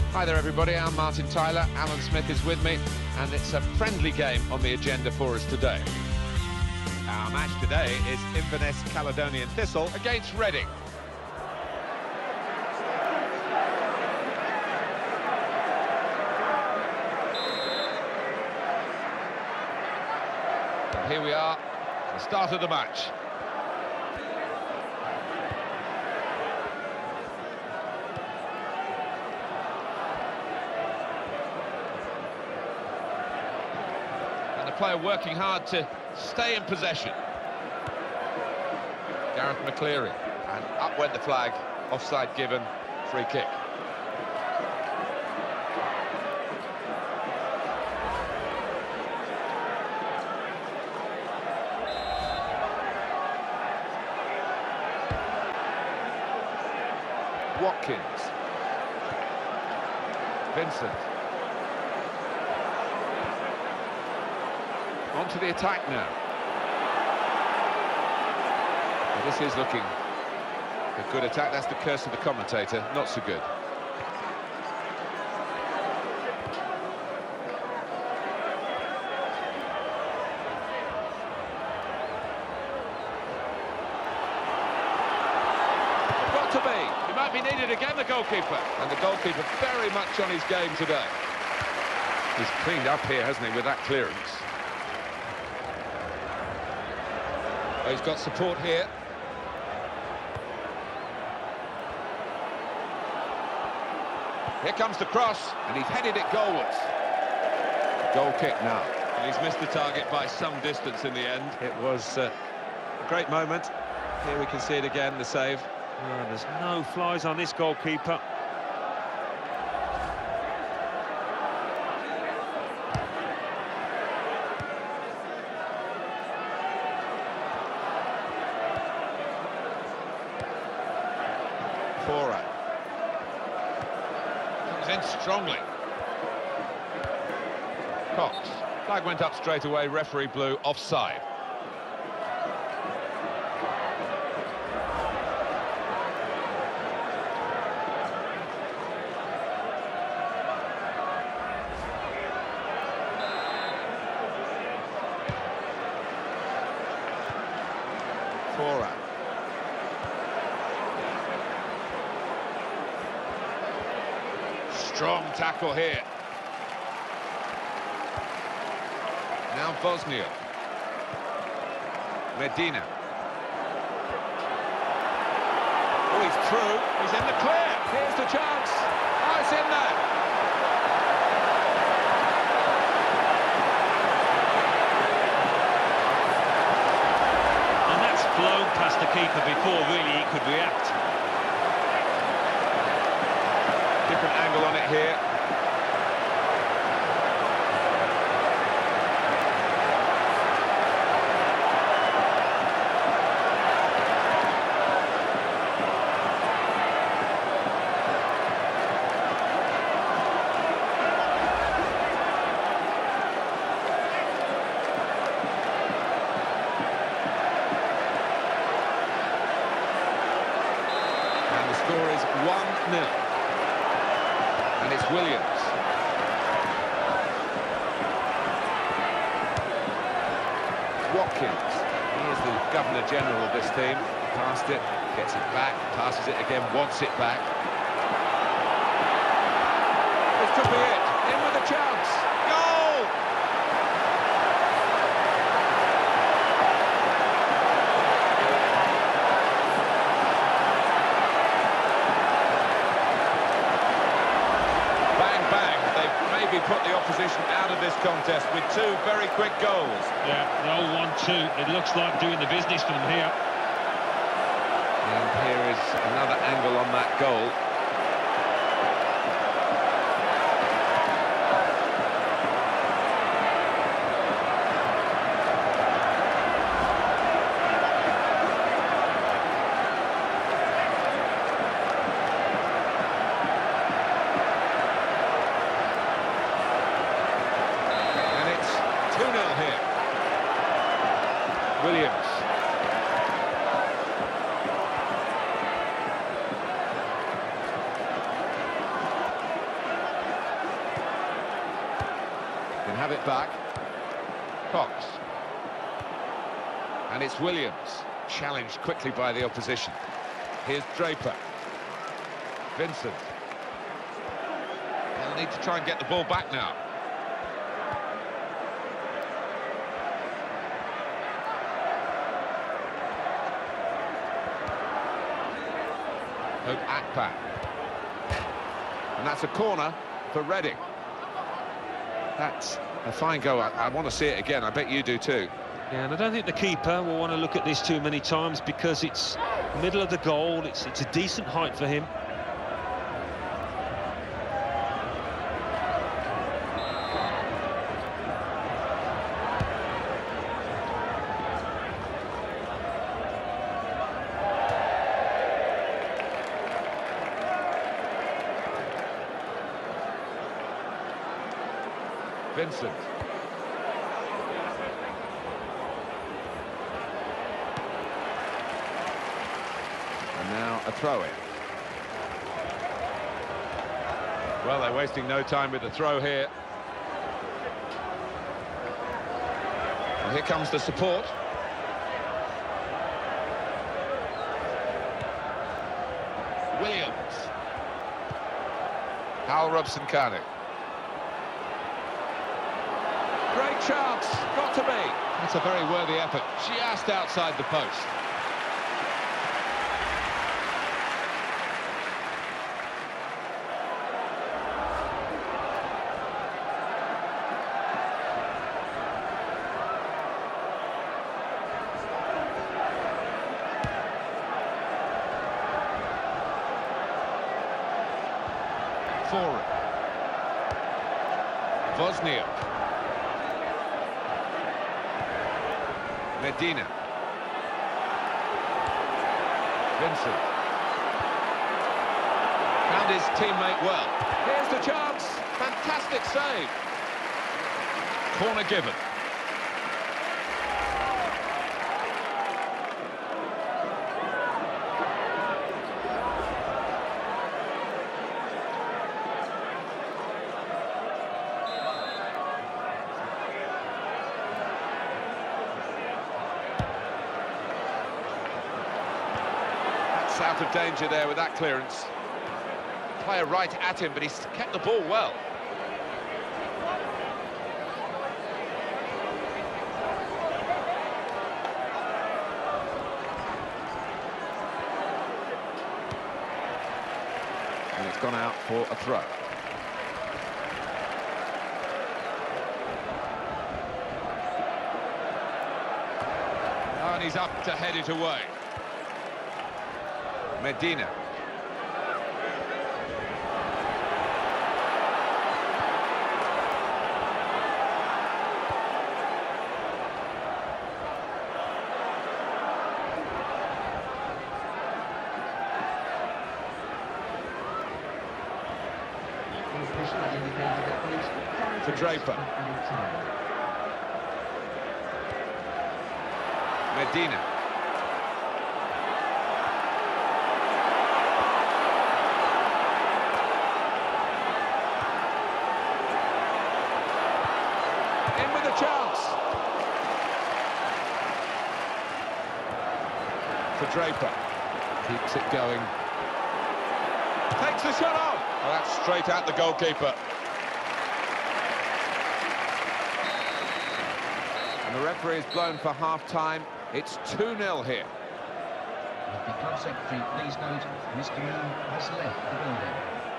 Hi there everybody, I'm Martin Tyler, Alan Smith is with me, and it's a friendly game on the agenda for us today. Our match today is Inverness Caledonian Thistle against Reading. And here we are, the start of the match. Player working hard to stay in possession. Gareth McCleary, and up went the flag, offside given, free kick. Watkins, Vincent. On to the attack now. Well, this is looking a good attack. That's the curse of the commentator. Not so good. Got to be. He might be needed again, the goalkeeper. And the goalkeeper very much on his game today. He's cleaned up here, hasn't he, with that clearance. He's got support here. Here comes the cross, and he's headed it goalwards. Goal kick now. And he's missed the target by some distance in the end. It was a great moment. Here we can see it again, the save. Oh, there's no flies on this goalkeeper. Comes in strongly. Cox. Flag went up straight away, referee blew offside. Fora. Strong tackle here. Now Bosnia. Medina. Oh, he's through. He's in the clear. Here's the chance. Oh, it's in there. And that's flown past the keeper before really he could react. Different angle on it here. And the score is 1-0. And it's Williams. Watkins. He is the Governor-General of this team. Passed it, gets it back, passes it again, wants it back. This could be it. In with a chance. Goal! Maybe put the opposition out of this contest with two very quick goals. Yeah, the old 1-2. It looks like doing the business from here. And here is another angle on that goal. Williams. have it back. Cox. And it's Williams, challenged quickly by the opposition. Here's Draper. Vincent. They'll need to try and get the ball back now. Hope Akpan. And that's a corner for Reading. That's a fine goal. I want to see it again. I bet you do too. Yeah, and I don't think the keeper will want to look at this too many times because it's middle of the goal. It's a decent height for him. Vincent. And now a throw-in. Well, they're wasting no time with the throw here. Well, here comes the support. Williams. Hal Robson-Kanu. Great chance, got to be. That's a very worthy effort, just outside the post. Forward. Wozniak. Medina. Vincent. Found his teammate well. Here's the chance. Fantastic save. Corner given. Out of danger there with that clearance. Player right at him, but he's kept the ball well. And it's gone out for a throw. Oh, and he's up to head it away. Medina. For Draper. Medina. In with a chance. For Draper. Keeps it going. Takes the shot on. Oh, that's straight at the goalkeeper. And the referee is blown for half-time. It's 2-0 here. The club secretary, please note, Mr. Moon has left the building.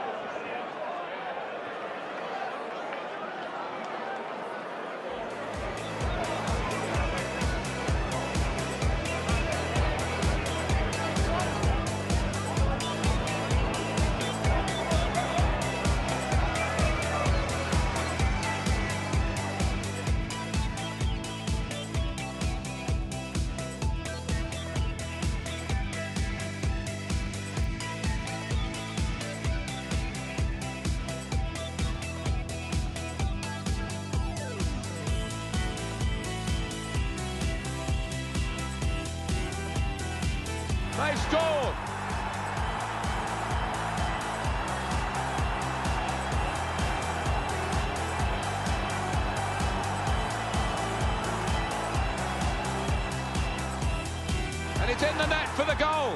They've scored! the net for the goal.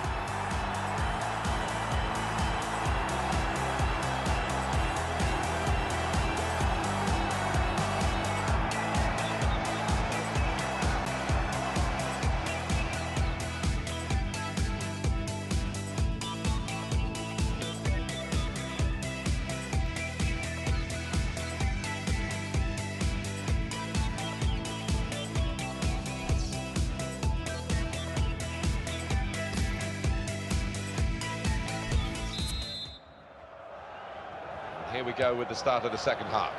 Here we go with the start of the second half.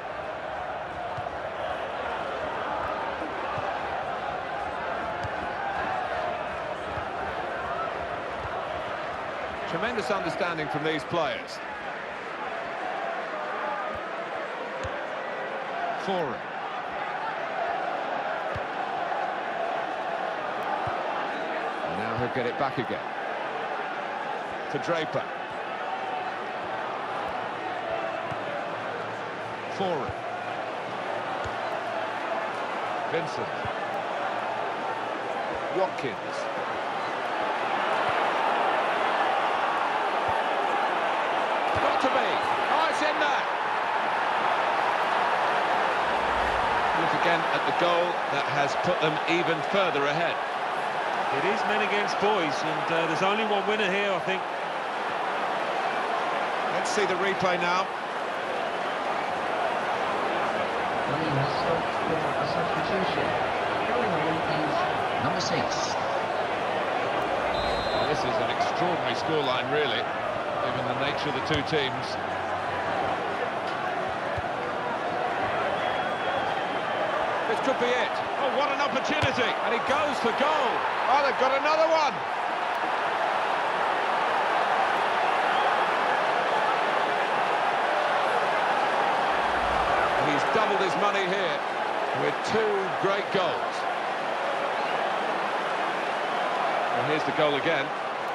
Tremendous understanding from these players. Foran. And now he'll get it back again. To Draper. Foran. Vincent. Watkins. Got to be. Oh, it's in there. Look again at the goal that has put them even further ahead. It is men against boys, and there's only one winner here, I think. Let's see the replay now. Well, he has stopped for a substitution. Going on is number 6. This is an extraordinary scoreline, really, given the nature of the two teams. This could be it. Oh, what an opportunity! And he goes for goal. Oh, they've got another one. He's doubled his money here with 2 great goals. And here's the goal again.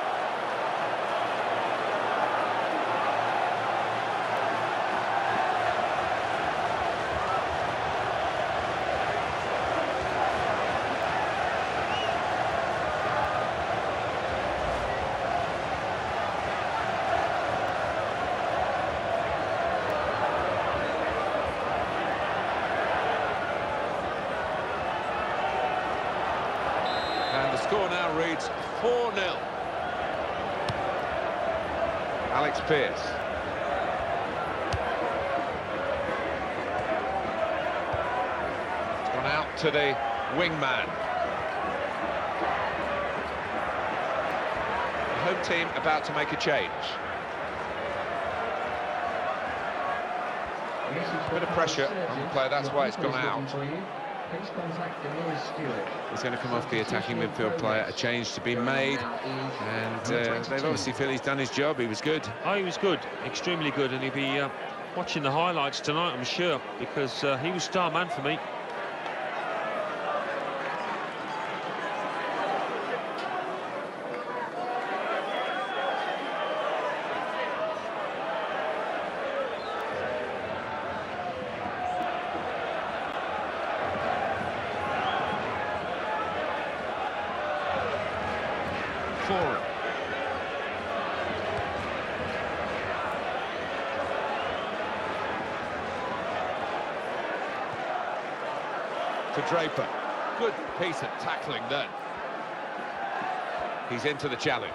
And the score now reads 4-0. Alex Pearce. It's gone out to the wingman. The home team about to make a change. A bit of pressure on the player, that's why it's gone out. He's going to come off the attacking midfield player, a change to be made, and they obviously feel he's done his job. He was good. Oh, he was good, extremely good, and he'll be watching the highlights tonight, I'm sure, because he was star man for me. Foran. To Draper. Good piece of tackling then. He's into the challenge.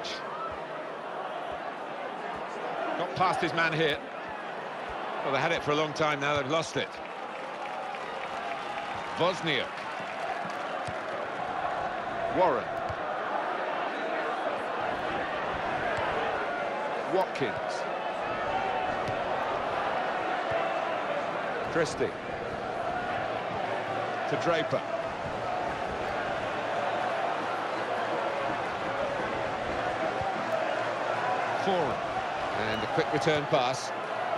Got past his man here. Well, they had it for a long time, now they've lost it. Wozniak. Warren. Watkins. Christie. To Draper. Foran. And a quick return pass.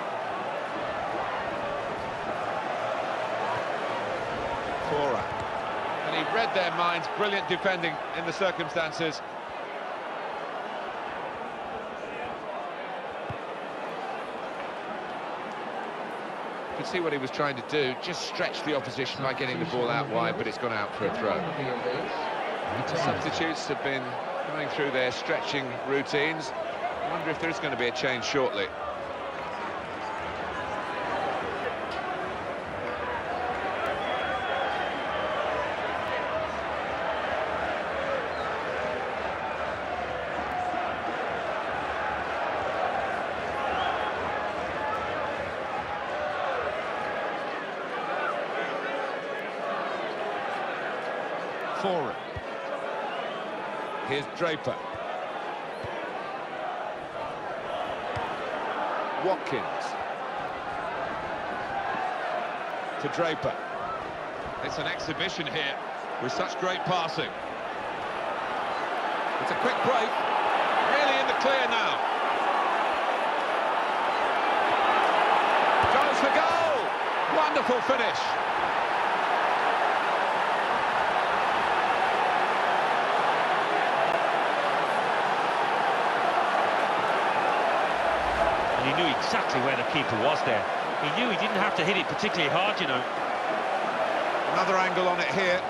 Foran. And he read their minds. Brilliant defending in the circumstances. You can see what he was trying to do, just stretch the opposition by getting the ball out wide, but it's gone out for a throw. The substitutes have been going through their stretching routines. I wonder if there's going to be a change shortly. Forum. Here's Draper. Watkins. To Draper. It's an exhibition here with such great passing. It's a quick break. Really in the clear now. Goes for goal! Wonderful finish. He knew exactly where the keeper was there. He knew he didn't have to hit it particularly hard, you know. Another angle on it here.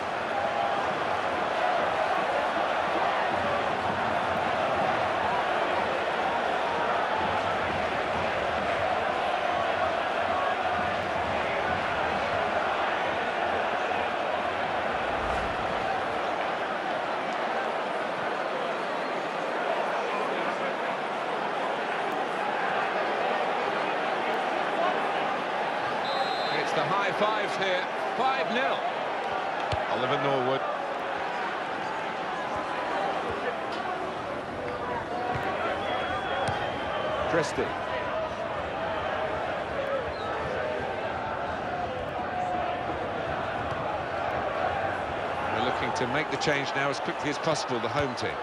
The high fives here, 5-0. Oliver Norwood. Christie. They're looking to make the change now as quickly as possible, the home team.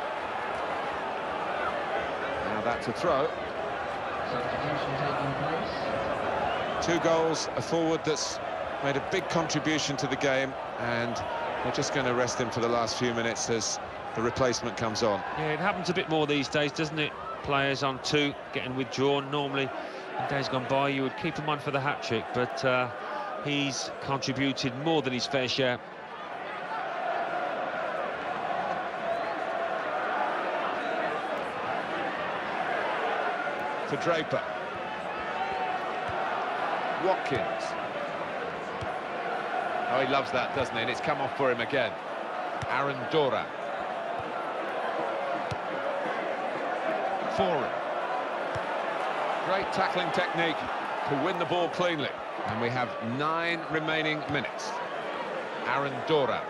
Now that's a throw. Substitution taking place. 2 goals, a forward that's made a big contribution to the game, and they're just going to rest him for the last few minutes as the replacement comes on. Yeah, it happens a bit more these days, doesn't it? Players on 2 getting withdrawn. Normally, in days gone by, you would keep him on for the hat-trick, but he's contributed more than his fair share. To Draper. Watkins. Oh, he loves that, doesn't he? And it's come off for him again. Aaron Dora. Forum. Great tackling technique to win the ball cleanly. And we have 9 remaining minutes. Aaron Dora.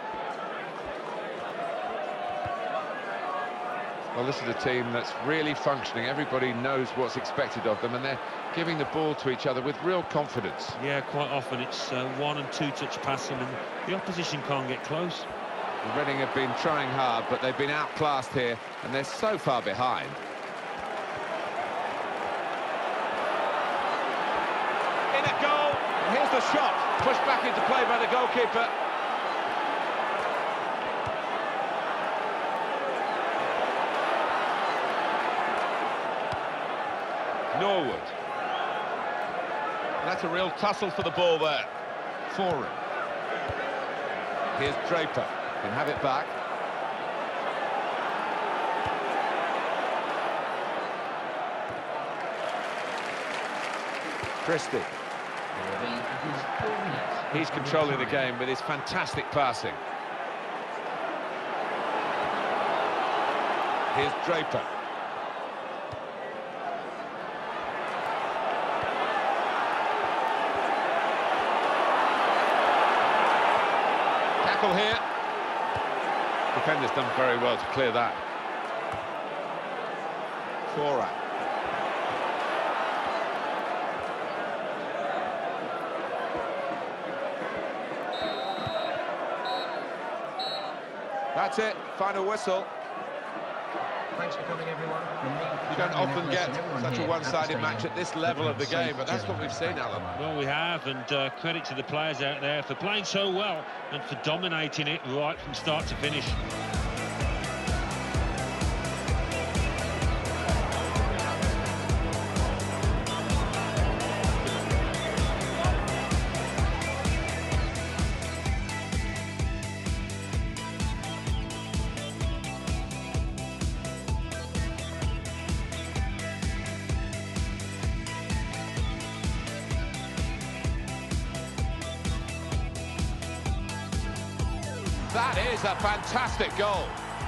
Well, this is a team that's really functioning. Everybody knows what's expected of them, and they're giving the ball to each other with real confidence. Yeah, quite often it's 1- and 2-touch passing, and the opposition can't get close. Reading have been trying hard, but they've been outclassed here, and they're so far behind. In a goal, and here's the shot, pushed back into play by the goalkeeper. Norwood. That's a real tussle for the ball there. Forum. Here's Draper. Can have it back. Christie. He's controlling the game with his fantastic passing. Here's Draper. Tackle here. Defender's done very well to clear that. Forum. That's it, final whistle. Thanks for coming, everyone. You don't often get such a one-sided match at this level of the game, but that's what we've seen, Alan. Well, we have, and credit to the players out there for playing so well and for dominating it right from start to finish. That is a fantastic goal.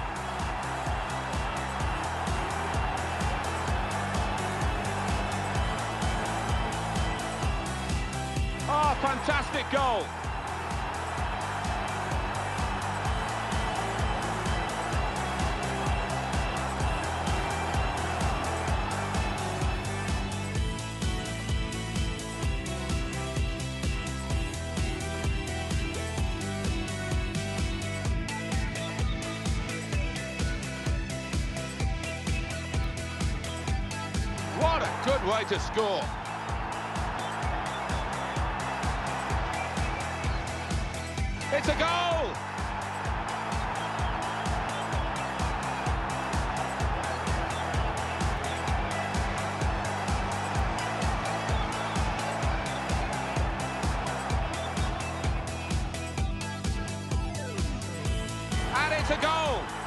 Oh, fantastic goal. What a good way to score. It's a goal! And it's a goal!